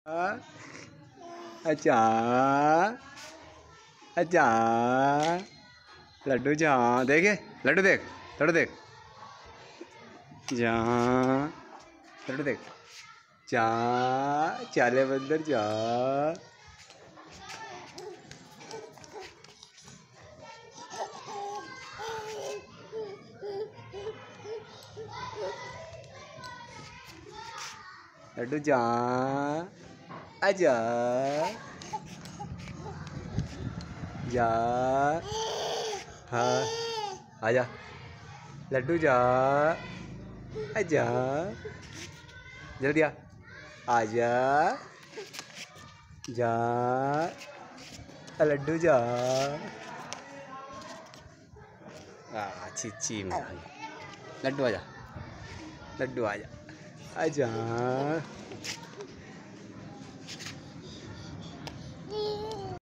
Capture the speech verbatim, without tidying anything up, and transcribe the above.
अच्छा अच्छा लड्डू जहाँ देखे लड्डू देख लड्डू देख जहाँ लड्डू देख जहाँ चाले बंदर जा लड्डू जहाँ आजा जा हाँ आजा लड्डू जा आजा जल्दी आ आजा जा लड्डू जा अच्छी लड्डू आजा लड्डू आजा आजा